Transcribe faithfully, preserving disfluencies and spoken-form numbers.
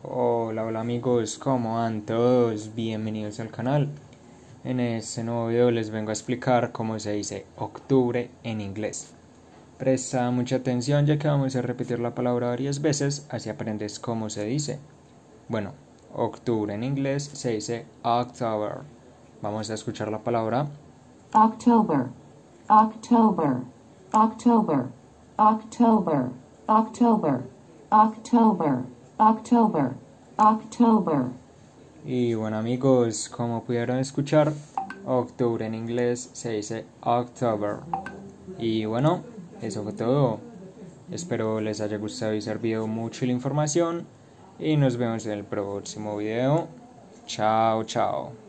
Hola, hola amigos, ¿cómo van todos? Bienvenidos al canal. En este nuevo video les vengo a explicar cómo se dice octubre en inglés. Presta mucha atención ya que vamos a repetir la palabra varias veces, así aprendes cómo se dice. Bueno, octubre en inglés se dice October. Vamos a escuchar la palabra October, October, October, October, October, October, October, October. Y bueno amigos, como pudieron escuchar, octubre en inglés se dice October. Y bueno, eso fue todo. Espero les haya gustado y servido mucho la información. Y nos vemos en el próximo video. Chao, chao.